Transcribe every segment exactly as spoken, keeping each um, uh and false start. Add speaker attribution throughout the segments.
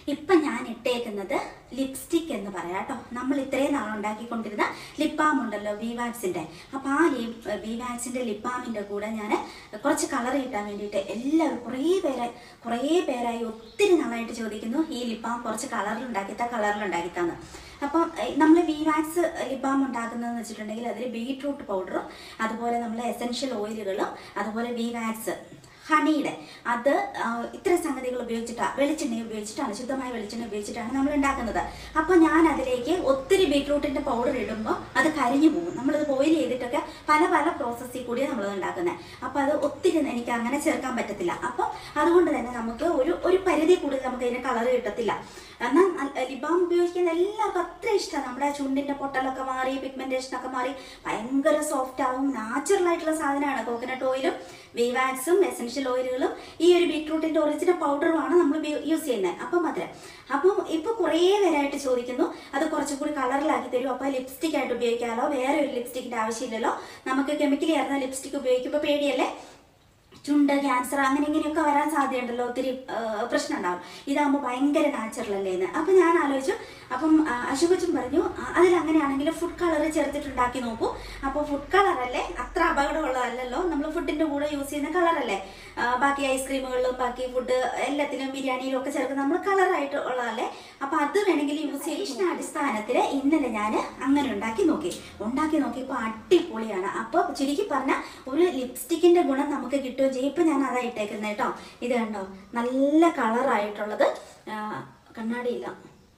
Speaker 1: ഇപ്പം ഞാൻ ഇട്ടേക്കുന്നത് ലിപ്സ്റ്റിക് എന്ന് പറയാം കേട്ടോ. നമ്മൾ ഇത്രയും നാൾ ഉണ്ടാക്കിക്കൊണ്ടിരുന്ന ലിപ് ബാം ഉണ്ടല്ലോ, വിവാക്സിൻ്റെ. അപ്പോൾ ആ ലിപ് വിവാക്സിൻ്റെ ലിപ് ബാമിൻ്റെ കൂടെ ഞാൻ കുറച്ച് കളർ കിട്ടാൻ വേണ്ടിയിട്ട് എല്ലാവരും കുറേ പേരെ കുറേ പേരായി ഒത്തിരി നാളായിട്ട് ചോദിക്കുന്നു ഈ ലിപ് ബാം കുറച്ച് കളറിൽ ഉണ്ടാക്കിത്താ കളറിൽ ഉണ്ടാക്കിത്താന്ന്. അപ്പം നമ്മൾ വിവാക്സ് ലിപ് ബാം ഉണ്ടാക്കുന്നതെന്ന് വെച്ചിട്ടുണ്ടെങ്കിൽ അതിൽ ബീട്രൂട്ട് പൗഡറും അതുപോലെ നമ്മൾ എസെൻഷ്യൽ ഓയിലുകളും അതുപോലെ വിവാക്സ് ഹണിയുടെ അത് ഇത്ര സംഗതികൾ ഉപയോഗിച്ചിട്ടാണ്, വെളിച്ചെണ്ണ ഉപയോഗിച്ചിട്ടാണ്, ശുദ്ധമായ വെളിച്ചെണ്ണ ഉപയോഗിച്ചിട്ടാണ് നമ്മൾ ഉണ്ടാക്കുന്നത്. അപ്പോൾ ഞാൻ അതിലേക്ക് ഒത്തിരി ബീട്രൂട്ടിൻ്റെ പൗഡർ ഇടുമ്പോൾ അത് കരിഞ്ഞു പോകും. നമ്മളത് ബോയിൽ ചെയ്തിട്ടൊക്കെ പല പല പ്രോസസ്സിൽ കൂടിയാണ് നമ്മളത് ഉണ്ടാക്കുന്നത്. അപ്പോൾ അത് ഒത്തിരി എനിക്ക് അങ്ങനെ ചേർക്കാൻ പറ്റത്തില്ല. അപ്പം അതുകൊണ്ട് തന്നെ നമുക്ക് ഒരു ഒരു പരിധി കൂടുതൽ നമുക്ക് അതിന് കളർ കിട്ടത്തില്ല. എന്നാൽ ലിപ് ബാം ഉപയോഗിക്കുന്ന എല്ലാവർക്കും അത്ര ഇഷ്ടമാണ്. നമ്മുടെ ചുണ്ടിൻ്റെ പൊട്ടലൊക്കെ മാറി, പിഗ്മെൻറ്റേഷനൊക്കെ മാറി ഭയങ്കര സോഫ്റ്റ് ആവും. നാച്ചുറൽ ആയിട്ടുള്ള സാധനമാണ്. കോക്കനട്ട് ഓയിലും വിവാക്സും എസെൻഷ്യൽ ഓയിലുകളും ഈ ഒരു ബീട്രൂട്ടിൻ്റെ ഒറിജിനൽ പൗഡറുമാണ് നമ്മൾ യൂസ് ചെയ്യുന്നത്. അപ്പം മാത്രം അപ്പം ഇപ്പോൾ കുറേ പേരായിട്ട് ചോദിക്കുന്നു അത് കുറച്ചും കൂടി കളറിലാക്കി തരും. അപ്പോൾ ലിപ്സ്റ്റിക് ആയിട്ട് ഉപയോഗിക്കാമല്ലോ, വേറെ ഒരു ലിപ്സ്റ്റിക്കിൻ്റെ ആവശ്യമില്ലല്ലോ, നമുക്ക് കെമിക്കലി ആയിരുന്ന ലിപ്സ്റ്റിക് ഉപയോഗിക്കുമ്പോൾ പേടിയല്ലേ, ചുണ്ട് ക്യാൻസർ അങ്ങനെ ഇങ്ങനെയൊക്കെ വരാൻ സാധ്യതയുണ്ടല്ലോ, ഒത്തിരി പ്രശ്നം ഉണ്ടാവും. ഇതാകുമ്പോൾ ഭയങ്കര നാച്ചുറൽ അല്ലേ എന്ന്. അപ്പം ഞാൻ ആലോചിച്ചു. അപ്പം അശുകൊച്ചും പറഞ്ഞു അതിലങ്ങനെയാണെങ്കിൽ ഫുഡ് കളർ ചേർത്തിട്ടുണ്ടാക്കി നോക്കൂ. അപ്പോൾ ഫുഡ് കളറല്ലേ, അത്ര അപകടമുള്ളതല്ലല്ലോ, നമ്മൾ ഫുഡിൻ്റെ കൂടെ യൂസ് ചെയ്യുന്ന കളറല്ലേ. ബാക്കി ഐസ്ക്രീമുകളിലും ബാക്കി ഫുഡ് എല്ലാത്തിലും ബിരിയാണിയിലും ഒക്കെ ചേർക്കുന്ന നമ്മൾ കളറായിട്ട് ഉള്ളതല്ലേ. അപ്പോൾ അത് വേണമെങ്കിൽ യൂസ് ചെയ്യുന്ന അടിസ്ഥാനത്തിൽ ഇന്നലെ ഞാൻ അങ്ങനെ ഉണ്ടാക്കി നോക്കി ഉണ്ടാക്കി നോക്കിയപ്പോൾ അടിപൊളിയാണ്. അപ്പോൾ ചുരുക്കി പറഞ്ഞാൽ ഒരു ലിപ്സ്റ്റിക്കിൻ്റെ ഗുണം നമുക്ക് കിട്ടുകയും ചെയ്യും. ഇപ്പം ഞാൻ അതാ ഇട്ടേക്കുന്നത് കേട്ടോ. ഇത് കണ്ടോ, നല്ല കളറായിട്ടുള്ളത്, കണ്ണാടിയില്ല,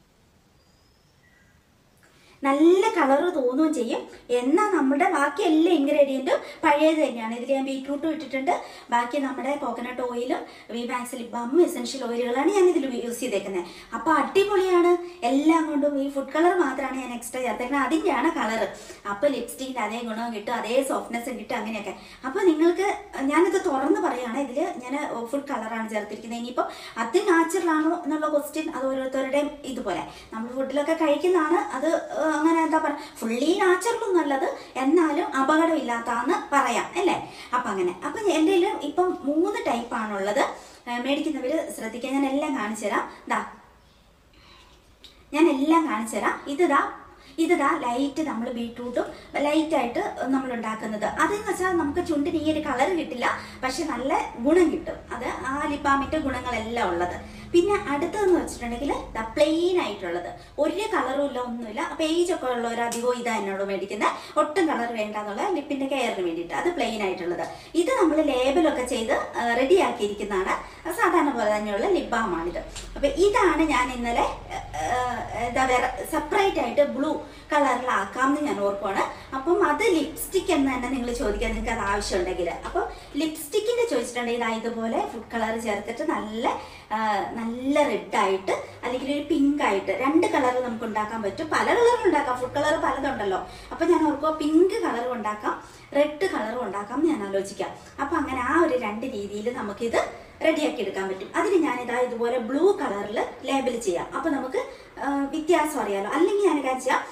Speaker 1: നല്ല കളറ് തോന്നുകയും ചെയ്യും. എന്നാൽ നമ്മുടെ ബാക്കി എല്ലാ ഇൻഗ്രീഡിയൻറ്റും പഴയത് തന്നെയാണ്. ഇതിൽ ഞാൻ ബീട്രൂട്ടും ഇട്ടിട്ടുണ്ട്. ബാക്കി നമ്മുടെ കോക്കനട്ട് ഓയിലും വിവാക്സ് ലിപ് ബാമും എസെൻഷ്യൽ ഓയിലുകളാണ് ഞാൻ ഇതിൽ യൂസ് ചെയ്തേക്കുന്നത്. അപ്പോൾ അടിപൊളിയാണ്. എല്ലാം കൊണ്ടും ഈ ഫുഡ് കളർ മാത്രമാണ് ഞാൻ എക്സ്ട്രാ ചേർത്തേക്കുന്നത്, അതിൻ്റെയാണ് കളറ്. അപ്പോൾ ലിപ്സ്റ്റിക്കിൻ്റെ അതേ ഗുണവും കിട്ടും, അതേ സോഫ്റ്റ്നെസ്സും കിട്ടും, അങ്ങനെയൊക്കെ. അപ്പോൾ നിങ്ങൾക്ക് ഞാനിത് തുറന്ന് പറയുകയാണ്, ഇതിൽ ഞാൻ ഫുഡ് കളറാണ് ചേർത്തിരിക്കുന്നത്. ഇനിയിപ്പോൾ അത് നാച്ചുറൽ ആണോ എന്നുള്ള ക്വസ്റ്റ്യൻ അത് ഓരോരുത്തരുടെയും ഇതുപോലെ. നമ്മൾ ഫുഡിലൊക്കെ കഴിക്കുന്നതാണ് അത്, അങ്ങനെ എന്താ പറയുക, ഫുള്ളി നാച്ചുറലും നല്ലത്, എന്നാലും അപകടമില്ലാത്തതെന്ന് പറയാം അല്ലേ. അപ്പം അങ്ങനെ. അപ്പം എൻ്റെ കയ്യിൽ ഇപ്പം മൂന്ന് ടൈപ്പാണുള്ളത്. മേടിക്കുന്നവർ ശ്രദ്ധിക്കാൻ, ഞാൻ എല്ലാം കാണിച്ചു തരാം. ഇതാ ഞാൻ എല്ലാം കാണിച്ചു തരാം. ഇതാ ഇതാ ലൈറ്റ് നമ്മൾ ബീട്രൂട്ടും ലൈറ്റായിട്ട് നമ്മൾ ഉണ്ടാക്കുന്നത്. അതെന്ന് വെച്ചാൽ നമുക്ക് ചുണ്ടിന് ഈ ഒരു കളർ കിട്ടില്ല, പക്ഷെ നല്ല ഗുണം കിട്ടും. അത് ആ ലിപ് ബാമിൻ്റെ ഗുണങ്ങളെല്ലാം ഉള്ളത്. പിന്നെ അടുത്തതെന്ന് വെച്ചിട്ടുണ്ടെങ്കിൽ ദ പ്ലെയിൻ ആയിട്ടുള്ളത്, ഒരു കളറും ഇല്ല, ഒന്നുമില്ല. അപ്പോൾ ഏജൊക്കെ ഉള്ളവർ അധികവും ഇതാ എന്നോട് മേടിക്കുന്നത്, ഒട്ടും കളർ വേണ്ട എന്നുള്ള ലിപ്പിൻ്റെ കെയറിന് വേണ്ടിയിട്ട്. അത് പ്ലെയിൻ ആയിട്ടുള്ളത്. ഇത് നമ്മൾ ലേബലൊക്കെ ചെയ്ത് റെഡിയാക്കിയിരിക്കുന്നതാണ്. സാധാരണ പോലെ തന്നെയുള്ള ലിപ് ബാമാണിത്. അപ്പോൾ ഇതാണ് ഞാൻ ഇന്നലെ എന്താ വേറെ സെപ്പറേറ്റ് ആയിട്ട് ബ്ലൂ കളറിലാക്കാമെന്ന് ഞാൻ ഓർക്കുവാണ്. അപ്പം അത് ലിപ്സ്റ്റിക് എന്ന് തന്നെ നിങ്ങൾ ചോദിക്കാൻ നിങ്ങൾക്ക് അത് ആവശ്യമുണ്ടെങ്കിൽ. അപ്പം ലിപ്സ്റ്റിക്കിൻ്റെ ചോദിച്ചിട്ടുണ്ടെങ്കിൽ ഇതാ ഇതുപോലെ ഫുഡ് കളർ ചേർത്തിട്ട് നല്ല നല്ല റെഡായിട്ട് അല്ലെങ്കിൽ ഒരു പിങ്ക് ആയിട്ട് രണ്ട് കളർ നമുക്ക് ഉണ്ടാക്കാൻ പറ്റും. പല കളറും ഉണ്ടാക്കാം, ഫുഡ് കളർ പലതുണ്ടല്ലോ. അപ്പം ഞാൻ ഓർക്കുക പിങ്ക് കളറും ഉണ്ടാക്കാം, റെഡ് കളറും ഉണ്ടാക്കാം എന്ന് ഞാൻ ആലോചിക്കാം. അപ്പം അങ്ങനെ ആ ഒരു രണ്ട് രീതിയിൽ നമുക്കിത് റെഡിയാക്കി എടുക്കാൻ പറ്റും. അതിന് ഞാനിതാ ഇതുപോലെ ബ്ലൂ കളറിൽ ലേബൽ ചെയ്യാം. അപ്പം നമുക്ക് വ്യത്യാസം അറിയാലോ. അല്ലെങ്കിൽ ഞാൻ കാര്യം ചെയ്യാം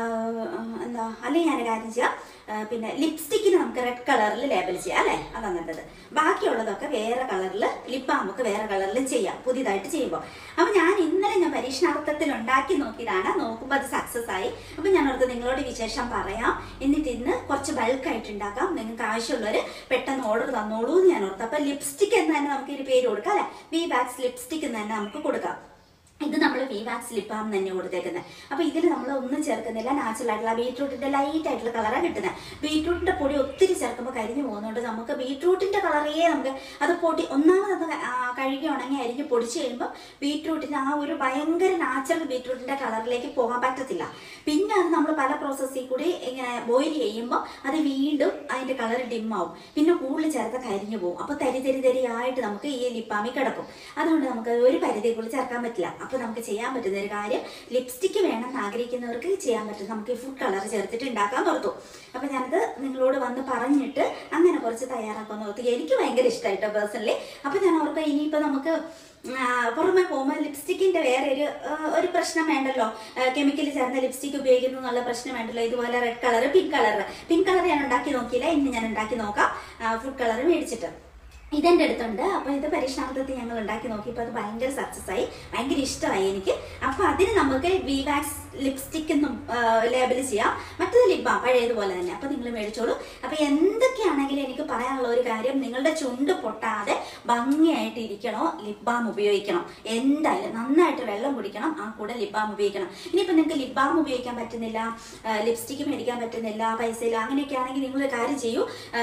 Speaker 1: എന്താ അല്ലെങ്കിൽ ഞാൻ കാര്യം ചെയ്യാം പിന്നെ ലിപ്സ്റ്റിക്കിന് നമുക്ക് റെഡ് കളറിൽ ലേബൽ ചെയ്യാം അല്ലേ, അതാണ് നല്ലത്. ബാക്കിയുള്ളതൊക്കെ വേറെ കളറിൽ, ലിപ് ബാമൊക്കെ വേറെ കളറിൽ ചെയ്യാം പുതിയതായിട്ട് ചെയ്യുമ്പോൾ. അപ്പം ഞാൻ ഇന്നലെ ഞാൻ പരീക്ഷണാർത്ഥത്തിൽ ഉണ്ടാക്കി നോക്കിയതാണ്. നോക്കുമ്പോൾ അത് സക്സസ് ആയി. അപ്പം ഞാൻ ഓർത്ത് നിങ്ങളോട് വിശേഷം പറയാം. എന്നിട്ട് ഇന്ന് കുറച്ച് ബൾക്കായിട്ട് ഉണ്ടാക്കാം. നിങ്ങൾക്ക് ആവശ്യമുള്ളവർ പെട്ടെന്ന് ഓർഡർ തന്നോളൂ എന്ന് ഞാൻ ഓർത്തു. അപ്പം ലിപ്സ്റ്റിക് എന്ന് തന്നെ നമുക്ക് ഒരു പേര് കൊടുക്കാം അല്ലേ, വിവാക്സ് ലിപ്സ്റ്റിക് എന്ന് തന്നെ നമുക്ക് കൊടുക്കാം. ഇത് നമ്മൾ വിവാക്സ് ലിപ് ബാം തന്നെ കൊടുത്തേക്കുന്നത്. അപ്പോൾ ഇതിൽ നമ്മൾ ഒന്നും ചേർക്കുന്നില്ല, നാച്ചുറൽ ആയിട്ടുള്ള ബീട്രൂട്ടിൻ്റെ ലൈറ്റ് ആയിട്ടുള്ള കളറാണ് കിട്ടുന്നത്. ബീട്രൂട്ടിൻ്റെ പൊടി ഒത്തിരി ചേർക്കുമ്പോൾ കരിഞ്ഞു പോകുന്നുണ്ട്. നമുക്ക് ബീട്രൂട്ടിൻ്റെ കളറേ നമുക്ക് അത് പൊടി ഒന്നാമത് കഴുകി ഉണങ്ങി അരിഞ്ഞ് പൊടിച്ച് കഴിയുമ്പോൾ ബീട്രൂട്ടിൻ്റെ ആ ഒരു ഭയങ്കര നാച്ചുറൽ ബീട്രൂട്ടിൻ്റെ കളറിലേക്ക് പോകാൻ പറ്റത്തില്ല. പിന്നെ അത് നമ്മൾ പല പ്രോസസ്സിൽ കൂടി ഇങ്ങനെ ബോയിൽ ചെയ്യുമ്പോൾ അത് വീണ്ടും അതിൻ്റെ കളർ ഡിമ്മാവും. പിന്നെ കൂടുതൽ ചേർത്ത് കരിഞ്ഞു പോകും. അപ്പോൾ തരി തരി തരിയായിട്ട് നമുക്ക് ഈ ലിപ് ബാമിൽ കിടക്കും. അതുകൊണ്ട് നമുക്ക് ഒരു പരിധിക്കുള്ളിൽ ചേർക്കാൻ പറ്റില്ല. അപ്പോൾ നമുക്ക് ചെയ്യാൻ പറ്റുന്ന ഒരു കാര്യം, ലിപ്സ്റ്റിക്ക് വേണമെന്ന് ആഗ്രഹിക്കുന്നവർക്ക് ചെയ്യാൻ പറ്റും. നമുക്ക് ഈ ഫുഡ് കളർ ചേർത്തിട്ട് ഉണ്ടാക്കാൻ ഓർത്തു. അപ്പോൾ ഞാനത് നിങ്ങളോട് വന്ന് പറഞ്ഞിട്ട് അങ്ങനെ കുറച്ച് തയ്യാറാക്കാൻ ഓർത്തു. എനിക്ക് ഭയങ്കര ഇഷ്ടമായിട്ടോ പേഴ്സണലി. അപ്പോൾ ഞാൻ ഓർക്കുക ഇനിയിപ്പോൾ നമുക്ക് പുറമെ പോകുമ്പോൾ ലിപ്സ്റ്റിക്കിൻ്റെ വേറെ ഒരു ഒരു പ്രശ്നം വേണ്ടല്ലോ, കെമിക്കൽ ചേർന്ന ലിപ്സ്റ്റിക് ഉപയോഗിക്കുന്നു എന്നുള്ള പ്രശ്നം വേണ്ടല്ലോ. ഇതുപോലെ red colour, pink colour pink colour ഞാൻ ഉണ്ടാക്കി നോക്കിയില്ല, ഇന്ന് ഞാൻ ഉണ്ടാക്കി നോക്കാം ഫുഡ് കളർ മേടിച്ചിട്ട്. ഇതെൻ്റെ അടുത്തുണ്ട്. അപ്പോൾ ഇത് പരീക്ഷണാർത്ഥത്തിൽ ഞങ്ങൾ ഉണ്ടാക്കി നോക്കിയപ്പോൾ അത് ഭയങ്കര സക്സസ് ആയി, ഭയങ്കര ഇഷ്ടമായി എനിക്ക്. അപ്പോൾ അതിന് നമുക്ക് വി വാക്സ് ലിപ്സ്റ്റിക് എന്നും ലേബിൾ ചെയ്യാം, മറ്റത് ലിപ് ബാം പഴയതുപോലെ തന്നെ. അപ്പോൾ നിങ്ങൾ മേടിച്ചോളൂ. അപ്പോൾ എന്തൊക്കെയാണെങ്കിലും എനിക്ക് പറയാനുള്ള ഒരു കാര്യം, നിങ്ങളുടെ ചുണ്ട് പൊട്ടാതെ ഭംഗിയായിട്ട് ഇരിക്കണോ ലിപ് ബാം ഉപയോഗിക്കണം. എന്തായാലും നന്നായിട്ട് വെള്ളം കുടിക്കണം, ആ കൂടെ ലിപ് ബാം ഉപയോഗിക്കണം. ഇനിയിപ്പോൾ നിങ്ങൾക്ക് ലിപ് ബാം ഉപയോഗിക്കാൻ പറ്റുന്നില്ല, ലിപ്സ്റ്റിക്ക് മേടിക്കാൻ പറ്റുന്നില്ല, പൈസയില്ല, അങ്ങനെയൊക്കെ ആണെങ്കിൽ നിങ്ങളൊരു കാര്യം ചെയ്യൂ,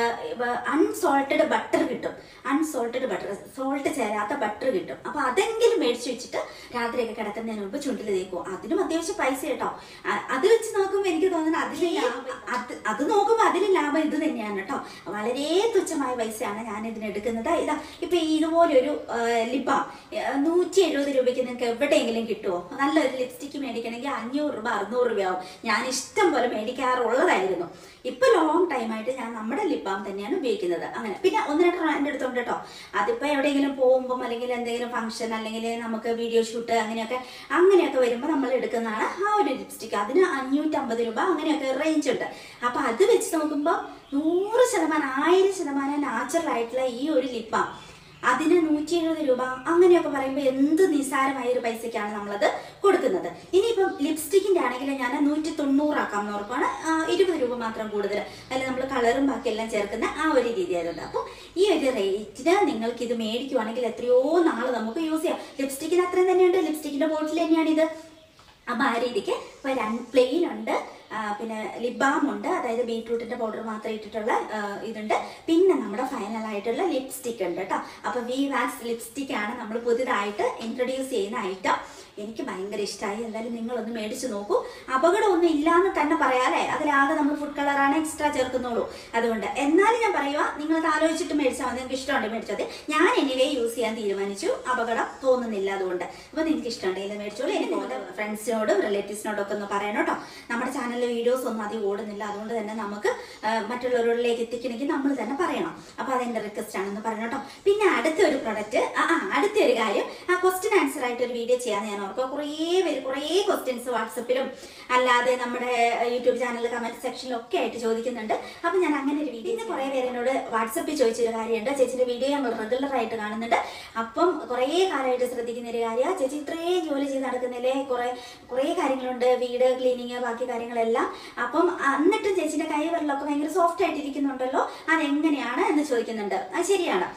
Speaker 1: അൺസോൾട്ടഡ് ബട്ടർ കിട്ടും. അൺസോൾട്ടഡ് ബട്ടർ, സോൾട്ട് ചേരാത്ത ബട്ടർ കിട്ടും. അപ്പൊ അതെങ്കിലും മേടിച്ചു വെച്ചിട്ട് രാത്രിയൊക്കെ കിടക്കുന്നതിന് മുമ്പ് ചുണ്ടിൽ തേക്കും. അതിനും അത്യാവശ്യം പൈസ കേട്ടോ. അത് വെച്ച് നോക്കുമ്പോൾ എനിക്ക് തോന്നുന്നത് അതിൽ ലാഭം, അത് അത് നോക്കുമ്പോൾ അതിൽ ലാഭം ഇത് തന്നെയാണ് കേട്ടോ. വളരെ തുച്ഛമായ പൈസയാണ് ഞാൻ ഇതിന് എടുക്കുന്നത്. ഇതാ ഇപ്പൊ ഇതുപോലൊരു ലിപ് ബാം നൂറ്റി എഴുപത് രൂപയ്ക്ക് നിങ്ങൾക്ക് എവിടെയെങ്കിലും കിട്ടുമോ? നല്ലൊരു ലിപ്സ്റ്റിക്ക് മേടിക്കണമെങ്കിൽ അഞ്ഞൂറ് രൂപ അറുന്നൂറ് രൂപയാവും. ഞാൻ ഇഷ്ടം പോലെ മേടിക്കാറുള്ളതായിരുന്നു. ഇപ്പൊ ലോങ് ടൈമായിട്ട് ഞാൻ നമ്മുടെ ലിപ് ബാം തന്നെയാണ് ഉപയോഗിക്കുന്നത്. അങ്ങനെ പിന്നെ ഒന്ന് രണ്ട് എൻ്റെ അടുത്തുണ്ട് കേട്ടോ. അതിപ്പോ എവിടെയെങ്കിലും പോകുമ്പോൾ അല്ലെങ്കിൽ എന്തെങ്കിലും ഫംഗ്ഷൻ അല്ലെങ്കിൽ നമുക്ക് വീഡിയോ ഷൂട്ട് അങ്ങനെയൊക്കെ അങ്ങനെയൊക്കെ വരുമ്പോൾ നമ്മൾ എടുക്കുന്നതാണ് ആ ഒരു ലിപ്സ്റ്റിക്ക്. അതിന് അഞ്ഞൂറ്റമ്പത് രൂപ അങ്ങനെയൊക്കെ റേഞ്ച് ഉണ്ട്. അപ്പൊ അത് വെച്ച് നോക്കുമ്പോൾ നൂറ് ശതമാനം ആയിരം ശതമാനം നാച്ചുറൽ ആയിട്ടുള്ള ഈ ഒരു ലിപ് ബാം അതിന് നൂറ്റി എഴുപത് രൂപ അങ്ങനെയൊക്കെ പറയുമ്പോൾ എന്ത് നിസ്സാരമായ ഒരു പൈസക്കാണ് നമ്മളത് കൊടുക്കുന്നത്. ഇനിയിപ്പം ലിപ്സ്റ്റിക്കിന്റെ ആണെങ്കിൽ ഞാൻ നൂറ്റി തൊണ്ണൂറാക്കാം എന്നോർപ്പാണ്, ഇരുപത് രൂപ മാത്രം കൂടുതൽ. അതിൽ നമ്മൾ കളറും ബാക്കിയെല്ലാം ചേർക്കുന്ന ആ ഒരു രീതി ആയതുകൊണ്ട്. അപ്പോൾ ഈ ഒരു റേറ്റിന് നിങ്ങൾക്ക് ഇത് മേടിക്കുവാണെങ്കിൽ എത്രയോ നാൾ നമുക്ക് യൂസ് ചെയ്യാം. ലിപ്സ്റ്റിക്കിന് അത്രയും തന്നെയുണ്ട്, ലിപ്സ്റ്റിക്കിന്റെ ബോട്ടിൽ തന്നെയാണ് ഇത്. അപ്പൊ ആ രീതിക്ക് ഇപ്പൊ രണ്ട് പ്ലെയിൻ ഉണ്ട്, പിന്നെ ലിപ് ബാം ഉണ്ട്, അതായത് ബീട്രൂട്ടിന്റെ പൗഡർ മാത്രം ഇട്ടിട്ടുള്ള ഇതുണ്ട്, പിന്നെ നമ്മുടെ ഫൈനൽ ആയിട്ടുള്ള ലിപ്സ്റ്റിക് ഉണ്ട് കേട്ടോ. അപ്പൊ വി വാക്സ് ലിപ്സ്റ്റിക് ആണ് നമ്മൾ പുതിയതായിട്ട് ഇൻട്രൊഡ്യൂസ് ചെയ്യുന്ന ഐറ്റം. എനിക്ക് ഭയങ്കര ഇഷ്ടമായി. എന്തായാലും നിങ്ങളൊന്ന് മേടിച്ചു നോക്കൂ. അപകടമൊന്നും ഇല്ലാന്ന് തന്നെ പറയാല്ലേ, അതിലാകെ നമ്മൾ ഫുഡ് കളറാണ് എക്സ്ട്രാ ചേർക്കുന്നുള്ളൂ. അതുകൊണ്ട് എന്നാലും ഞാൻ പറയുക, നിങ്ങളത് ആലോചിച്ചിട്ട് മേടിച്ചാൽ മതി. നിങ്ങൾക്ക് ഇഷ്ടമുണ്ട് മേടിച്ചത്. ഞാൻ എനിവേ യൂസ് ചെയ്യാൻ തീരുമാനിച്ചു, അപകടം തോന്നുന്നില്ല അതുകൊണ്ട്. അപ്പൊ നിങ്ങൾക്ക് ഇഷ്ടമുണ്ടെങ്കിൽ മേടിച്ചോളൂ. എനിക്ക് നിങ്ങളുടെ ഫ്രണ്ട്സിനോടും റിലേറ്റീവ്സിനോടും ഒക്കെ ഒന്ന് പറയണം കേട്ടോ. നമ്മുടെ ചാനലിലെ വീഡിയോസ് ഒന്നും അധികം ഓടുന്നില്ല, അതുകൊണ്ട് തന്നെ നമുക്ക് മറ്റുള്ളവരിലേക്ക് എത്തിക്കണമെങ്കിൽ നമ്മൾ തന്നെ പറയണം. അപ്പൊ അതെന്റെ റിക്വസ്റ്റ് ആണെന്ന് പറയണം കേട്ടോ. പിന്നെ അടുത്ത ഒരു പ്രൊഡക്റ്റ്, ആ അടുത്ത ഒരു കാര്യം, ആ ക്വസ്റ്റ്യൻ ആൻസർ ആയിട്ട് ഒരു വീഡിയോ ചെയ്യാൻ ഞാൻ ഓർക്കുക. കുറേ പേര് കുറേ ക്വസ്റ്റ്യൻസ് വാട്സപ്പിലും അല്ലാതെ നമ്മുടെ യൂട്യൂബ് ചാനലിൽ കമന്റ് സെക്ഷനിലും ഒക്കെ ആയിട്ട് ചോദിക്കുന്നുണ്ട്. അപ്പൊ ഞാൻ അങ്ങനെ ഒരു വീഡിയോ, കുറേ പേര് എന്നോട് വാട്സപ്പിൽ ചോദിച്ചൊരു കാര്യമുണ്ട്, ചേച്ചിന്റെ വീഡിയോ ഞങ്ങൾ റെഗുലർ ആയിട്ട് കാണുന്നുണ്ട്, അപ്പം കുറേ കാലമായിട്ട് ശ്രദ്ധിക്കുന്ന ഒരു കാര്യമാണ്, ചേച്ചി ഇത്രയും ജോലി ചെയ്ത് നടക്കുന്നില്ലേ, കുറെ കുറേ കാര്യങ്ങളുണ്ട്, വീട് ക്ലീനിങ് ബാക്കി കാര്യങ്ങളെല്ലാം. അപ്പം എന്നിട്ടും ചേച്ചിന്റെ കൈ വിരലൊക്കെ ഭയങ്കര സോഫ്റ്റ് ആയിട്ടിരിക്കുന്നുണ്ടല്ലോ, അതെങ്ങനെയാണ് എന്ന് ചോദിക്കുന്നുണ്ട്. അത് ശരിയാണ്.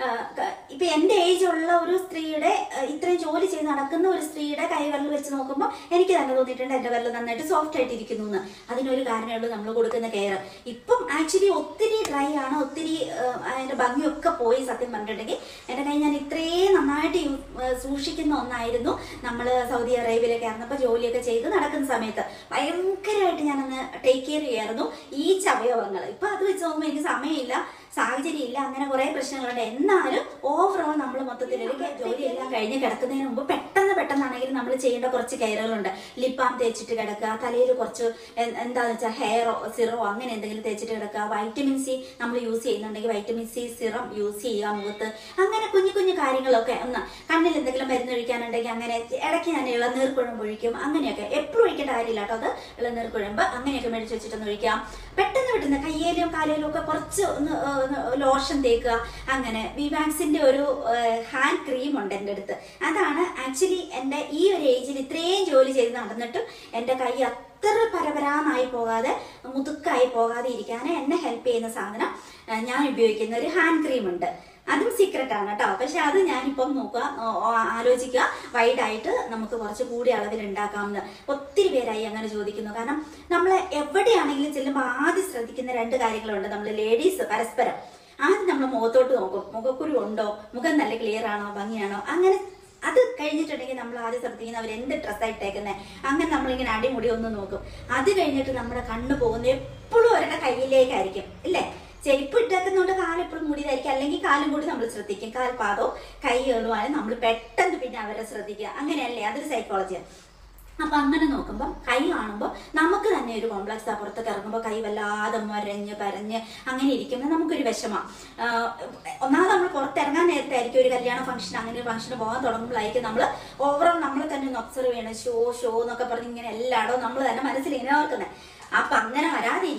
Speaker 1: ഇപ്പൊ എന്റെ ഏജ് ഉള്ള ഒരു സ്ത്രീയുടെ, ഇത്രയും ജോലി ചെയ്ത് നടക്കുന്ന ഒരു സ്ത്രീയുടെ കൈ വിരൽ വെച്ച് നോക്കുമ്പോൾ എനിക്ക് തന്നെ തോന്നിയിട്ടുണ്ട് എന്റെ വിരൽ നന്നായിട്ട് സോഫ്റ്റ് ആയിട്ടിരിക്കുന്നു എന്ന്. അതിനൊരു കാരണമേ ഉള്ളൂ നമ്മൾ കൊടുക്കുന്ന കെയർ. ഇപ്പം ആക്ച്വലി ഒത്തിരി ഡ്രൈ ആണ്, ഒത്തിരി അതിന്റെ ഭംഗിയൊക്കെ പോയി. സത്യം പറഞ്ഞിട്ടുണ്ടെങ്കിൽ എന്റെ കൈ ഞാൻ ഇത്രയും നന്നായിട്ട് സൂക്ഷിക്കുന്ന ഒന്നായിരുന്നു. നമ്മൾ സൗദി അറേബ്യയിലൊക്കെ ആയിരുന്നപ്പോൾ ജോലിയൊക്കെ ചെയ്ത് നടക്കുന്ന സമയത്ത് ഭയങ്കരമായിട്ട് ഞാനൊന്ന് ടേക്ക് കെയർ ചെയ്യായിരുന്നു ഈ അവയവങ്ങൾ. ഇപ്പൊ അത് വെച്ച് നോക്കുമ്പോൾ എനിക്ക് സമയമില്ല, സാഹചര്യം ഇല്ല, അങ്ങനെ കുറെ പ്രശ്നങ്ങളുണ്ട്. എന്നാലും ഓവറോൾ നമ്മൾ മൊത്തത്തിലേക്ക് ജോലിയെല്ലാം കഴിഞ്ഞ് കിടക്കുന്നതിന് മുമ്പ് പെട്ടെന്ന് പെട്ടെന്നാണെങ്കിൽ നമ്മൾ ചെയ്യേണ്ട കുറച്ച് കെയറുകളുണ്ട്. ലിപ് ബാം തേച്ചിട്ട് കിടക്കുക, തലയിൽ കുറച്ച് എന്താന്ന് വെച്ചാൽ ഹെയറോ സിറോ അങ്ങനെ എന്തെങ്കിലും തേച്ചിട്ട് കിടക്കുക. വൈറ്റമിൻ സി നമ്മൾ യൂസ് ചെയ്യുന്നുണ്ടെങ്കിൽ വൈറ്റമിൻ സി സിറം യൂസ് ചെയ്യുക മുഖത്ത്. അങ്ങനെ കുഞ്ഞു കുഞ്ഞു കാര്യങ്ങളൊക്കെ ഒന്ന്, കണ്ണിൽ എന്തെങ്കിലും മരുന്ന് ഒഴിക്കാനുണ്ടെങ്കിൽ അങ്ങനെ ഇടയ്ക്ക് ഞാൻ ഇളനീർക്കുഴമ്പ് ഒഴിക്കും. അങ്ങനെയൊക്കെ എപ്പോഴും ഒഴിക്കേണ്ട കാര്യമില്ല കേട്ടോ, അത് ഇളനീർക്കുഴമ്പ് അങ്ങനെയൊക്കെ മേടിച്ച് വെച്ചിട്ടൊന്ന് ഒഴിക്കാം. പെട്ടെന്ന് പെട്ടെന്ന് കയ്യിലും കാലിലും ഒക്കെ കുറച്ച് ഒന്ന് ലോഷൻ തേക്കുക. അങ്ങനെ വി വാക്സിന്റെ ഒരു ഹാൻഡ് ക്രീം ഉണ്ട് എൻ്റെ അടുത്ത്. അതാണ് ആക്ച്വലി എൻ്റെ ഈ ഒരു ഏജിൽ ഇത്രയും ജോലി ചെയ്ത് നടന്നിട്ടും എൻ്റെ കൈ അത്ര പരപരാന്നായി പോകാതെ മുതുക്കായി പോകാതെ ഇരിക്കാൻ എന്നെ ഹെൽപ്പ് ചെയ്യുന്ന സാധനം ഞാൻ ഉപയോഗിക്കുന്ന ഒരു ഹാൻഡ് ക്രീം ഉണ്ട്. അതും സീക്രട്ട് ആണ് കേട്ടോ. പക്ഷെ അത് ഞാനിപ്പം നോക്കുക, ആലോചിക്കുക, വൈഡായിട്ട് നമുക്ക് കുറച്ച് കൂടിയ അളവിൽ ഉണ്ടാക്കാമെന്ന്. ഒത്തിരി പേരായി അങ്ങനെ ചോദിക്കുന്നു. കാരണം നമ്മൾ എവിടെയാണെങ്കിലും ചെല്ലുമ്പോൾ ആദ്യം ശ്രദ്ധിക്കുന്ന രണ്ട് കാര്യങ്ങളുണ്ട് നമ്മൾ ലേഡീസ് പരസ്പരം. ആദ്യം നമ്മൾ മുഖത്തോട്ട് നോക്കും, മുഖക്കുരു ഉണ്ടോ, മുഖം നല്ല ക്ലിയർ ആണോ, ഭംഗിയാണോ, അങ്ങനെ. അത് കഴിഞ്ഞിട്ടുണ്ടെങ്കിൽ നമ്മൾ ആദ്യം ശ്രദ്ധിക്കുന്ന അവർ എന്ത് ഡ്രസ്സാണ് ഇട്ടേക്കുന്നത്, അങ്ങനെ നമ്മളിങ്ങനെ അടിമുടി ഒന്ന് നോക്കും. അത് കഴിഞ്ഞിട്ട് നമ്മുടെ കണ്ണ് പോകുന്നത് എപ്പോഴും അവരുടെ കയ്യിലേക്കായിരിക്കും, ഇല്ലേ? ചെരുപ്പ് ഇട്ടേക്കുന്നതുകൊണ്ട് കാലെപ്പോഴും മൂടിയതായിരിക്കും, അല്ലെങ്കിൽ കാലും കൂടി നമ്മൾ ശ്രദ്ധിക്കും. കാൽപാദവും കൈകളുമാണ് നമ്മൾ പെട്ടെന്ന് പിന്നെ അവരെ ശ്രദ്ധിക്കുക. അങ്ങനെയല്ലേ? അതൊരു സൈക്കോളജിയാണ്. അപ്പൊ അങ്ങനെ നോക്കുമ്പോൾ കൈ കാണുമ്പോൾ നമുക്ക് തന്നെ ഒരു കോംപ്ലക്സ്. പുറത്തൊക്കെ ഇറങ്ങുമ്പോൾ കൈ വല്ലാതെ മരഞ്ഞ് പരഞ്ഞ് അങ്ങനെ ഇരിക്കുമ്പോൾ നമുക്കൊരു വിഷമമാണ്. ഒന്നാമത് നമ്മൾ പുറത്തിറങ്ങാൻ നേരത്തായിരിക്കും ഒരു കല്യാണ ഫംഗ്ഷൻ അങ്ങനെ ഒരു ഫംഗ്ഷന് പോകാൻ തുടങ്ങുമ്പോഴായിരിക്കും നമ്മൾ ഓവറോൾ നമ്മൾ തന്നെ ഒന്ന് ഒബ്സർവ് ചെയ്യണം. ഷോ ഷോ എന്നൊക്കെ പറഞ്ഞ് ഇങ്ങനെ എല്ലായിടവും നമ്മൾ തന്നെ മനസ്സിൽ ഇങ്ങനെ ഓർക്കുന്നത്. അപ്പൊ അങ്ങനെ വരാതിരിക്കാൻ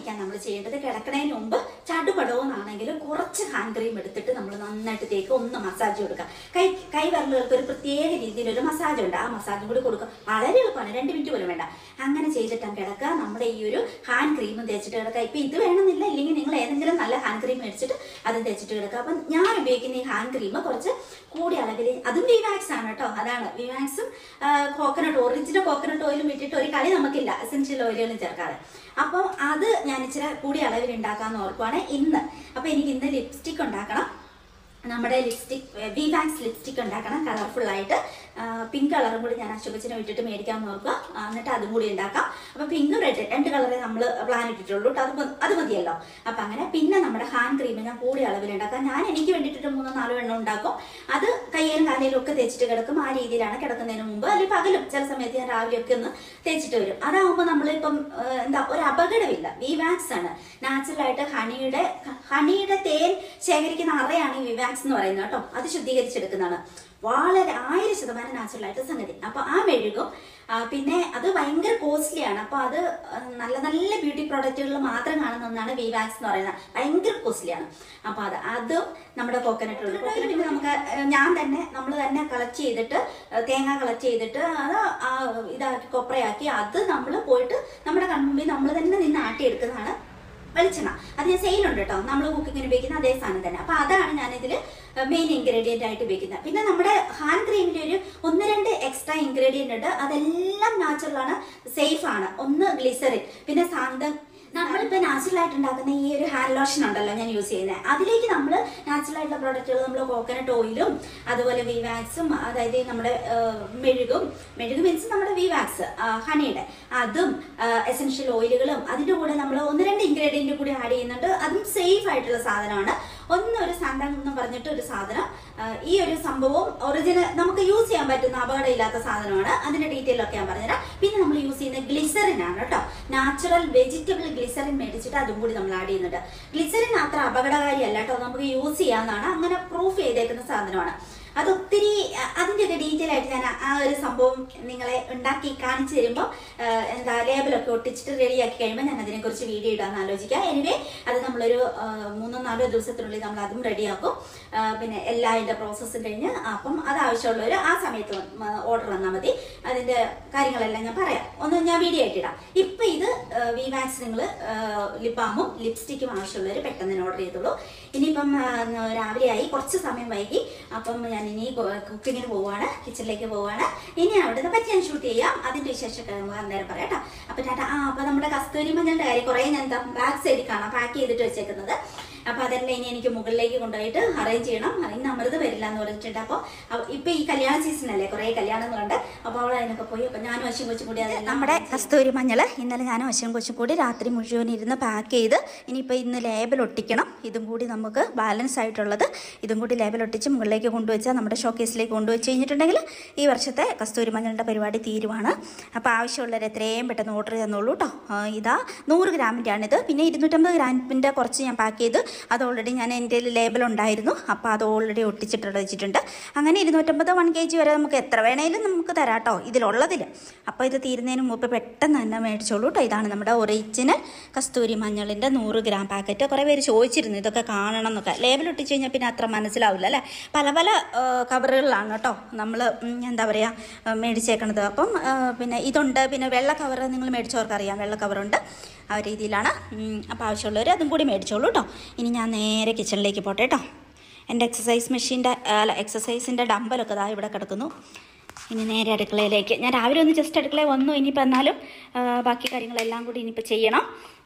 Speaker 1: കിടക്കാതിരിക്കാൻ നമ്മൾ ചെയ്യേണ്ടത്, കിടക്കണതിന് മുമ്പ് ചടുപടവെന്നാണെങ്കിലും കുറച്ച് ഹാൻഡ് ക്രീം എടുത്തിട്ട് നമ്മൾ നന്നായിട്ട് തേക്ക് ഒന്ന് മസാജ് കൊടുക്കുക. കൈ കൈ വിരലുകൾക്ക് ഒരു പ്രത്യേക രീതിയിലൊരു മസാജ് ഉണ്ട്, ആ മസാജും കൂടി കൊടുക്കുക. വളരെ എളുപ്പമാണ്, രണ്ട് മിനിറ്റ് പോലും വേണ്ട. അങ്ങനെ ചെയ്തിട്ടാണ് കിടക്കുക. നമ്മുടെ ഈ ഒരു ഹാൻഡ് ക്രീമും തേച്ചിട്ട് കിടക്കുക. ഇപ്പം ഇത് വേണമെന്നില്ല, ഇല്ലെങ്കിൽ നിങ്ങൾ ഏതെങ്കിലും നല്ല ഹാൻഡ് ക്രീം മേടിച്ചിട്ട് അത് തേച്ചിട്ട് കിടക്കുക. അപ്പം ഞാൻ ഉപയോഗിക്കുന്ന ഈ ഹാൻഡ് ക്രീം കുറച്ച് കൂടിയ അളവിൽ, അതും വിവാക്സ് ആണ് കേട്ടോ. അതാണ് വിവാക്സും കോക്കനട്ട് ഒറിജിനൽ കോക്കനട്ട് ഓയിലും ഇട്ടിട്ട് ഒരു കളി നമുക്കില്ല, എസൻഷ്യൽ ഓയിലുകളും ചേർക്കാതെ. അപ്പോൾ അത് ഞാൻ ഇച്ചിരി കൂടിയ അളവിൽ ഉണ്ടാക്കാമെന്ന് ഓർക്കുവാണ് ഇന്ന്. അപ്പോൾ എനിക്ക് ഇന്ന് ലിപ്സ്റ്റിക് ഉണ്ടാക്കണം. നമ്മുടെ ലിപ്സ്റ്റിക് വിവാക്സ് ലിപ്സ്റ്റിക് ഉണ്ടാക്കണം, കളർഫുള്ളായിട്ട്. പിങ്ക് കളറും കൂടി ഞാൻ അശുഭച്ചിനെ വിട്ടിട്ട് മേടിക്കാമെന്ന് നോക്കുക, എന്നിട്ട് അതും കൂടി ഉണ്ടാക്കാം. അപ്പം പിങ്കും റെഡ് രണ്ട് കളറേ നമ്മൾ പ്ലാൻ ഇട്ടിട്ടുള്ളൂ കേട്ടോ, അത് അത് മതിയല്ലോ. അപ്പം അങ്ങനെ പിന്നെ നമ്മുടെ ഹാൻഡ് ക്രീം ഞാൻ കൂടിയ അളവിൽ ഉണ്ടാക്കാം. ഞാൻ എനിക്ക് വേണ്ടിയിട്ട് മൂന്നോ നാലോ എണ്ണം ഉണ്ടാക്കും. അത് കയ്യിലും കാലയിലും ഒക്കെ തേച്ചിട്ട് കിടക്കും. ആ രീതിയിലാണ് കിടക്കുന്നതിന് മുമ്പ്, അല്ലെങ്കിൽ പകലും ചില സമയത്ത് ഞാൻ രാവിലെയൊക്കെ ഒന്ന് തേച്ചിട്ട് വരും. അതാകുമ്പോൾ നമ്മളിപ്പം എന്താ ഒരു അപകടമില്ല. വിവാക്സ് ആണ്, നാച്ചുറലായിട്ട് ഹണിയുടെ ഹണിയുടെ തേൻ ശേഖരിക്കുന്ന അറയാണ് ഈ വിവാക്സ് എന്ന് പറയുന്നത് കേട്ടോ. അത് ശുദ്ധീകരിച്ചെടുക്കുന്നതാണ്, വളരെ ആയിരം ശതമാനം നാച്ചുറലായിട്ട് സംഗതി. അപ്പൊ ആ മെഴുകും പിന്നെ അത് ഭയങ്കര കോസ്റ്റ്ലിയാണ്. അപ്പൊ അത് നല്ല നല്ല ബ്യൂട്ടി പ്രോഡക്റ്റുകൾ മാത്രം കാണുന്ന ഒന്നാണ് വിവാക്സ് എന്ന് പറയുന്നത്, ഭയങ്കര കോസ്റ്റ്ലിയാണ്. അപ്പൊ അത് അതും നമ്മുടെ കോക്കനട്ട് ഓയിൽ. കോക്കനട്ട് പിന്നെ നമുക്ക് ഞാൻ തന്നെ നമ്മൾ തന്നെ കളക്ട് ചെയ്തിട്ട്, തേങ്ങ കളക്ട് ചെയ്തിട്ട് അത് ഇതാക്കി കൊപ്രയാക്കി അത് നമ്മൾ പോയിട്ട് നമ്മുടെ കൺമുമ്പിൽ നമ്മൾ തന്നെ നിന്ന് ആട്ടിയെടുക്കുന്നതാണ് വെളിച്ചെണ്ണ. അത് ഞാൻ സെയിലുണ്ട് കേട്ടോ, നമ്മൾ കുക്കിങ്ങിന് ഉപയോഗിക്കുന്ന അതേ സാധനം തന്നെ. അപ്പൊ അതാണ് ഞാനിതിൽ മെയിൻ ഇൻഗ്രീഡിയന്റ് ആയിട്ട് ഉപയോഗിക്കുന്നത്. പിന്നെ നമ്മുടെ ഹാൻഡ് ക്രീമിന്റെ ഒരു ഒന്ന് രണ്ട് എക്സ്ട്രാ ഇൻഗ്രീഡിയന്റ് ഉണ്ട്, അതെല്ലാം നാച്ചുറൽ ആണ്, സേഫ് ആണ്. ഒന്ന് ഗ്ലിസറിൻ, പിന്നെ സാന്തം. നമ്മളിപ്പോൾ നാച്ചുറൽ ആയിട്ട് ഉണ്ടാക്കുന്ന ഈ ഒരു ഹാൻഡ് ലോഷൻ ഉണ്ടല്ലോ ഞാൻ യൂസ് ചെയ്യുന്നത്, അതിലേക്ക് നമ്മൾ നാച്ചുറൽ ആയിട്ടുള്ള പ്രോഡക്റ്റുകൾ നമ്മൾ കോക്കനട്ട് ഓയിലും അതുപോലെ വിവാക്സും, അതായത് നമ്മുടെ മെഴുകും മെഴുക് മീൻസ് നമ്മുടെ വിവാക്സ് ഹണിയുടെ അതും എസൻഷ്യൽ ഓയിലുകളും അതിൻ്റെ കൂടെ നമ്മൾ ഒന്ന് രണ്ട് ഇൻഗ്രീഡിയൻറ്റ് കൂടി ആഡ് ചെയ്യുന്നുണ്ട്. അതും സേഫ് ആയിട്ടുള്ള സാധനമാണ്. ഒന്ന് ഒരു സാന്തം എന്ന് പറഞ്ഞിട്ട് ഒരു സാധനം, ഈ ഒരു സംഭവം ഒറിജിനൽ നമുക്ക് യൂസ് ചെയ്യാൻ പറ്റുന്ന അപകടമില്ലാത്ത സാധനമാണ്. അതിന്റെ ഡീറ്റെയിൽ ഒക്കെ ഞാൻ പറഞ്ഞുതരാം. പിന്നെ നമ്മൾ യൂസ് ചെയ്യുന്ന ഗ്ലിസറിൻ ആണ് കേട്ടോ, നാച്ചുറൽ വെജിറ്റബിൾ ഗ്ലിസറിൻ മേടിച്ചിട്ട് അതും കൂടി നമ്മൾ ആഡ് ചെയ്യുന്നുണ്ട്. ഗ്ലിസറിൻ അത്ര അപകടകാരിയല്ല കേട്ടോ, നമുക്ക് യൂസ് ചെയ്യാവുന്നതാണ്, അങ്ങനെ പ്രൂഫ് ചെയ്തേക്കുന്ന സാധനമാണ്. അതൊത്തിരി അതിൻ്റെ ഒക്കെ ഡീറ്റെയിൽ ആയിട്ട് ഞാൻ ആ ഒരു സംഭവം നിങ്ങളെ ഉണ്ടാക്കി കാണിച്ചു തരുമ്പോൾ എന്താ ലേബലൊക്കെ ഒട്ടിച്ചിട്ട് റെഡിയാക്കി കഴിയുമ്പോൾ ഞാൻ അതിനെക്കുറിച്ച് വീഡിയോ ഇടാമെന്ന് ആലോചിക്കാം. എനിവേ അത് നമ്മളൊരു മൂന്നോ നാലോ ദിവസത്തിനുള്ളിൽ നമ്മൾ അതും റെഡിയാക്കും. പിന്നെ എല്ലാ അതിൻ്റെ പ്രോസസ്സും കഴിഞ്ഞ് അപ്പം അത് ആവശ്യമുള്ളവർ ആ സമയത്ത് ഓർഡർ തന്നാൽ മതി. അതിൻ്റെ കാര്യങ്ങളെല്ലാം ഞാൻ പറയാം, ഒന്ന് ഞാൻ വീഡിയോ ആയിട്ട് ഇടാം. ഇപ്പം ഇത് വിവാക്സ് നിങ്ങൾ ലിപ് ബാമും ലിപ്സ്റ്റിക്കും ആവശ്യമുള്ളവർ പെട്ടെന്ന് തന്നെ ഓർഡർ ചെയ്തോളൂ. ഇനിയിപ്പം രാവിലെ ആയി, കുറച്ച് സമയം വൈകി. അപ്പം ഞാൻ ഇനി കുക്കിങ്ങിന് പോവാണ്, കിച്ചണിലേക്ക് പോവാണ്. ഇനി അവിടുന്ന് പറ്റി ഞാൻ ഷൂട്ട് ചെയ്യാം, അതിന്റെ വിശേഷമൊക്കെ നമുക്ക് അന്നേരം പറയാം കേട്ടോ. അപ്പൊ ടാറ്റ. ആ അപ്പൊ നമ്മുടെ കസ്തൂരി മഞ്ഞളുടെ കാര്യം കുറെ ഞാൻ ബാക്ക് സൈഡിൽ കാണാം പാക്ക് ചെയ്തിട്ട് വെച്ചേക്കുന്നത്. അപ്പൊ അതെല്ലാം ഇനി എനിക്ക് മുകളിലേക്ക് കൊണ്ടുപോയിട്ട് അറേഞ്ച് ചെയ്യണം. ഇന്ന് അമൃത് വരില്ല എന്ന് പറഞ്ഞിട്ടുണ്ട്. അപ്പോൾ ഇപ്പൊ ഈ കല്യാണ സീസൺ അല്ലേ, കുറെ കല്യാണങ്ങളുണ്ട്. അപ്പോൾ അവൾ അതിനൊക്കെ പോയി. അപ്പൊ ഞാനും വശം കൊച്ചും കൂടി അതെ നമ്മുടെ കസ്തൂരി മഞ്ഞൾ ഇന്നലെ ഞാനും വശം കൊച്ചും കൂടി രാത്രി മുഴുവൻ ഇരുന്ന് പാക്ക് ചെയ്ത് ഇനിയിപ്പോൾ ഇന്ന് ലേബൽ ഒട്ടിക്കണം. ഇതും കൂടി നമുക്ക് ബാലൻസ് ആയിട്ടുള്ളത് ഇതും കൂടി ലേബൽ ഒട്ടിച്ച് മുകളിലേക്ക് കൊണ്ടുവച്ചാൽ നമ്മുടെ ഷോക്കേസിലേക്ക് കൊണ്ടുവച്ച് കഴിഞ്ഞിട്ടുണ്ടെങ്കിൽ ഈ വർഷത്തെ കസ്തൂരി മഞ്ഞളുടെ പരിപാടി തീരുവാണ്. അപ്പോൾ ആവശ്യമുള്ളവർ എത്രയും പെട്ടെന്ന് ഓർഡർ തന്നോളൂ കേട്ടോ. ഇതാ നൂറ് ഗ്രാമിൻ്റെ ആണിത്. പിന്നെ ഇരുന്നൂറ്റമ്പത് ഗ്രാമിൻ്റെ കുറച്ച് ഞാൻ പാക്ക് ചെയ്ത് അത് ഓൾറെഡി ഞാൻ എൻ്റെ ലേബൽ ഉണ്ടായിരുന്നു, അപ്പോൾ അത് ഓൾറെഡി ഒട്ടിച്ചിട്ട് വെച്ചിട്ടുണ്ട്. അങ്ങനെ ഇരുന്നൂറ്റമ്പത് വൺ കെ ജി വരെ നമുക്ക് എത്ര വേണേലും നമുക്ക് തരാം കേട്ടോ ഇതിലുള്ളതിൽ. അപ്പോൾ ഇത് തീരുന്നതിന് മുമ്പ് പെട്ടെന്ന് തന്നെ മേടിച്ചോളൂ കേട്ടോ. ഇതാണ് നമ്മുടെ ഒറിജിനൽ കസ്തൂരി മഞ്ഞളിൻ്റെ നൂറ് ഗ്രാം പാക്കറ്റ്. കുറേ പേര് ചോദിച്ചിരുന്നു ഇതൊക്കെ കാണണം എന്നൊക്കെ. ലേബൽ ഒട്ടിച്ച് കഴിഞ്ഞാൽ പിന്നെ അത്ര മനസ്സിലാവില്ല അല്ലേ. പല പല കവറുകളിലാണ് കേട്ടോ നമ്മൾ എന്താ പറയുക മേടിച്ചേക്കണത്. അപ്പം പിന്നെ ഇതുണ്ട്, പിന്നെ വെള്ള കവർ നിങ്ങൾ മേടിച്ചവർക്കറിയാം, വെള്ള കവറുണ്ട്. ആ രീതിയിലാണ്. അപ്പോൾ ആവശ്യമുള്ളവർ അതും കൂടി മേടിച്ചോളൂ കേട്ടോ. ഇനി ഞാൻ നേരെ കിച്ചണിലേക്ക് പോട്ടെ കേട്ടോ. എൻ്റെ എക്സസൈസ് മെഷീൻ്റെ അല്ല എക്സസൈസിൻ്റെ ഡമ്പലൊക്കെ ഇതാ ഇവിടെ കിടക്കുന്നു. ഇനി നേരെ അടുക്കളയിലേക്ക്. ഞാൻ രാവിലെ ഒന്ന് ജസ്റ്റ് അടുക്കളയിൽ വന്നു. ഇനിയിപ്പോൾ എന്നാലും ബാക്കി കാര്യങ്ങളെല്ലാം കൂടി ഇനിയിപ്പോൾ ചെയ്യണം.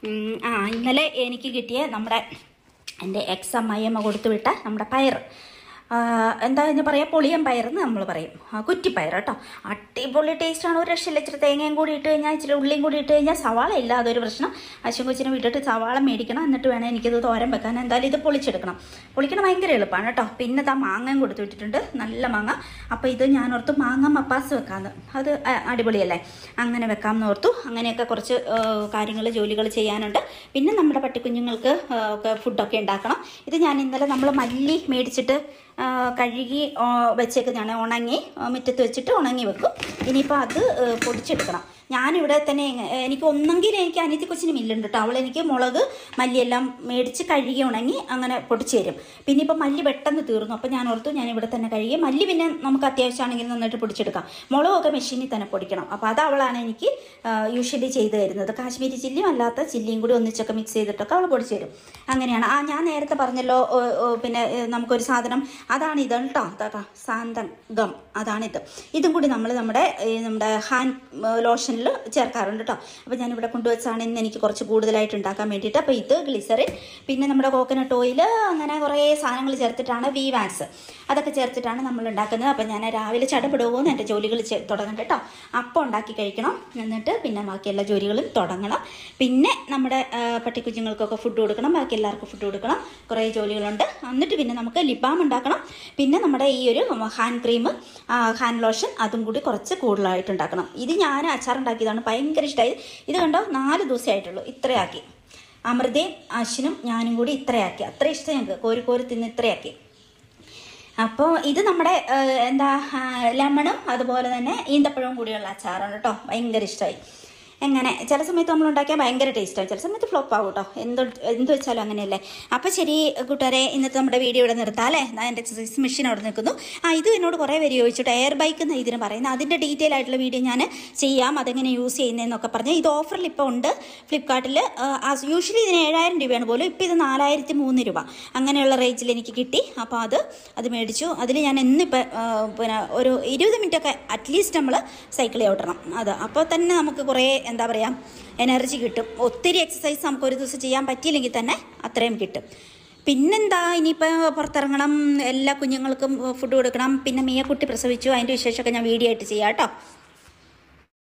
Speaker 1: ആ ഇന്നലെ എനിക്ക് കിട്ടിയ നമ്മുടെ എൻ്റെ എക്സ് അമ്മായിയമ്മ കൊടുത്തു വിട്ട നമ്മുടെ പയർ, എന്താ എന്ന് പറയാം, പൊളിയൻ പയറെന്ന് നമ്മൾ പറയും, കുറ്റിപ്പയർ കേട്ടോ. അടിപൊളി ടേസ്റ്റാണ്, ഒരു രക്ഷയില്ല. ഇച്ചിരി തേങ്ങയും കൂടി ഇട്ട് കഴിഞ്ഞാൽ ഇച്ചിരി ഉള്ളിയും കൂടി ഇട്ട് കഴിഞ്ഞാൽ സവാള ഇല്ല, അതൊരു പ്രശ്നം. അശ്വം കൊച്ചിനെ വിട്ടിട്ട് സവാള മേടിക്കണം, എന്നിട്ട് വേണം എനിക്കിത് തോരൻ വെക്കാൻ. എന്തായാലും ഇത് പൊളിച്ചെടുക്കണം. പൊളിക്കണം ഭയങ്കര എളുപ്പമാണ് കേട്ടോ. പിന്നെ താ മാങ്ങയും കൊടുത്തു വിട്ടിട്ടുണ്ട്, നല്ല മാങ്ങ. അപ്പോൾ ഇത് ഞാൻ ഓർത്തു മാങ്ങ മപ്പാസ് വെക്കാമെന്ന്, അത് അടിപൊളിയല്ലേ, അങ്ങനെ വെക്കാമെന്ന് ഓർത്തു. അങ്ങനെയൊക്കെ കുറച്ച് കാര്യങ്ങൾ ജോലികൾ ചെയ്യാനുണ്ട്. പിന്നെ നമ്മുടെ പട്ടിക്കുഞ്ഞുങ്ങൾക്ക് ഒക്കെ ഫുഡൊക്കെ ഉണ്ടാക്കണം. ഇത് ഞാൻ ഇന്നലെ നമ്മൾ മല്ലി മേടിച്ചിട്ട് കഴുകി വെച്ചേക്കുന്നതാണ്, ഉണങ്ങി മുറ്റത്ത് വെച്ചിട്ട് ഉണങ്ങി വെക്കും. ഇനിയിപ്പോൾ അത് പൊടിച്ചെടുക്കണം. ഞാനിവിടെ തന്നെ എനിക്ക് ഒന്നെങ്കിൽ എനിക്ക് അനിയത്തി കൊച്ചിന് മില്ലുണ്ട് കേട്ടോ. അവൾ എനിക്ക് മുളക് മല്ലിയെല്ലാം മേടിച്ച് കഴുകി ഉണങ്ങി അങ്ങനെ പൊടിച്ചു തരും. പിന്നെ ഇപ്പം മല്ലി പെട്ടെന്ന് തീർന്നു, അപ്പം ഞാൻ ഓർത്തു ഞാൻ ഇവിടെ തന്നെ കഴുകി. മല്ലി പിന്നെ നമുക്ക് അത്യാവശ്യമാണെങ്കിൽ നന്നായിട്ട് പൊടിച്ചെടുക്കാം. മുളകൊക്കെ മെഷീനിൽ തന്നെ പൊടിക്കണം. അപ്പോൾ അത് അവളാണ് എനിക്ക് യൂഷ്വലി ചെയ്തു തരുന്നത്. കാശ്മീരി ചില്ലിയും അല്ലാത്ത ചില്ലിയും കൂടി ഒന്നിച്ചൊക്കെ മിക്സ് ചെയ്തിട്ടൊക്കെ അവൾ പൊടിച്ചു തരും. അങ്ങനെയാണ്. ആ ഞാൻ നേരത്തെ പറഞ്ഞല്ലോ പിന്നെ നമുക്കൊരു സാധനം അതാണ് ഇത് കേട്ടോ, അതാ സാന്തകം, അതാണിത്. ഇതും കൂടി നമ്മൾ നമ്മുടെ നമ്മുടെ ഹാൻഡ് ലോഷനിൽ ചേർക്കാറുണ്ട് കേട്ടോ. അപ്പോൾ ഞാനിവിടെ കൊണ്ടുവച്ചാണ് ഇന്ന് എനിക്ക് കുറച്ച് കൂടുതലായിട്ട് ഉണ്ടാക്കാൻ വേണ്ടിയിട്ട്. അപ്പോൾ ഇത് ഗ്ലിസറിൻ, പിന്നെ നമ്മുടെ കോക്കനട്ട് ഓയിൽ, അങ്ങനെ കുറേ സാധനങ്ങൾ ചേർത്തിട്ടാണ് വി വാക്സ്, അതൊക്കെ ചേർത്തിട്ടാണ് നമ്മൾ ഉണ്ടാക്കുന്നത്. അപ്പോൾ ഞാൻ രാവിലെ ചടപെടുമോന്ന് എൻ്റെ ജോലികൾ തുടങ്ങണം കേട്ടോ. അപ്പം ഉണ്ടാക്കി കഴിക്കണം, എന്നിട്ട് പിന്നെ ബാക്കി എല്ലാ ജോലികളും തുടങ്ങണം. പിന്നെ നമ്മുടെ പട്ടിക്കുഞ്ഞുങ്ങൾക്കൊക്കെ ഫുഡ് കൊടുക്കണം, ബാക്കി എല്ലാവർക്കും ഫുഡ് കൊടുക്കണം. കുറേ ജോലികളുണ്ട്. എന്നിട്ട് പിന്നെ നമുക്ക് ലിപ് ബാം ഉണ്ടാക്കണം. പിന്നെ നമ്മുടെ ഈ ഒരു ഹാൻഡ് ക്രീം, ഹാൻഡ് ലോഷൻ, അതും കൂടി കുറച്ച് കൂടുതലായിട്ട് ഉണ്ടാക്കണം. ഇത് ഞാൻ അച്ചാറുണ്ടാക്കിയതാണ്, ഭയങ്കര ഇഷ്ടമായി. ഇത് കണ്ടോ, നാല് ദിവസമായിട്ടുള്ളൂ ഇത്രയാക്കി. അമൃതയും അശ്വിനും ഞാനും കൂടി ഇത്രയാക്കി. അത്ര ഇഷ്ടം ഞങ്ങൾക്ക്, കോരി കോരി തിന്ന് ഇത്രയാക്കി. അപ്പോൾ ഇത് നമ്മുടെ എന്താ ലെമണും അതുപോലെ തന്നെ ഈന്തപ്പഴവും കൂടിയുള്ള അച്ചാറാണ് കേട്ടോ. ഭയങ്കര ഇഷ്ടമായി. എങ്ങനെ ചില സമയത്ത് നമ്മൾ ഉണ്ടാക്കിയാൽ ഭയങ്കര ടേസ്റ്റാണ്, ചില സമയത്ത് ഫ്ലോപ്പ് ആവും കേട്ടോ. എന്ത് എന്ത് വെച്ചാലും അങ്ങനെയല്ലേ. അപ്പോൾ ശരി കൂട്ടുകാരെ, ഇന്നത്തെ നമ്മുടെ വീഡിയോ ഇവിടെ നിർത്താം അല്ലേ. എൻ്റെ എക്സസൈസ് മെഷീൻ അവിടെ നിൽക്കുന്നു. ആ ഇത് എന്നോട് കുറേ പേര് ചോദിച്ചിട്ട് എയർ ബൈക്ക് എന്ന് ഇതിന് പറയുന്നത്, അതിൻ്റെ ഡീറ്റെയിൽ ആയിട്ടുള്ള വീഡിയോ ഞാൻ ചെയ്യാം, അതെങ്ങനെ യൂസ് ചെയ്യുന്നതെന്നൊക്കെ പറഞ്ഞ്. ഇത് ഓഫറിൽ ഇപ്പോൾ ഉണ്ട് ഫ്ലിപ്കാർട്ടിൽ. യൂഷ്വലി ഇതിന് ഏഴായിരം രൂപയാണ് പോലും, ഇപ്പോൾ ഇത് നാലായിരത്തി മൂന്ന് രൂപ അങ്ങനെയുള്ള റേഞ്ചിൽ എനിക്ക് കിട്ടി. അപ്പോൾ അത് അത് മേടിച്ചു. അതിൽ ഞാൻ എന്നിപ്പോൾ പിന്നെ ഒരു ഇരുപത് മിനിറ്റൊക്കെ അറ്റ്ലീസ്റ്റ് നമ്മൾ സൈക്കിൾ ചവിട്ടണം. അത് അപ്പോൾ തന്നെ നമുക്ക് കുറേ എന്താ പറയുക എനർജി കിട്ടും. ഒത്തിരി എക്സസൈസ് നമുക്ക് ഒരു ദിവസം ചെയ്യാൻ പറ്റിയില്ലെങ്കിൽ തന്നെ അത്രയും കിട്ടും. പിന്നെന്താ, ഇനിയിപ്പോൾ പുറത്തിറങ്ങണം, എല്ലാ കുഞ്ഞുങ്ങൾക്കും ഫുഡ് കൊടുക്കണം. പിന്നെ മിയക്കുട്ടി പ്രസവിച്ചു, അതിൻ്റെ വിശേഷമൊക്കെ ഞാൻ വീഡിയോ ആയിട്ട് ചെയ്യാം കേട്ടോ.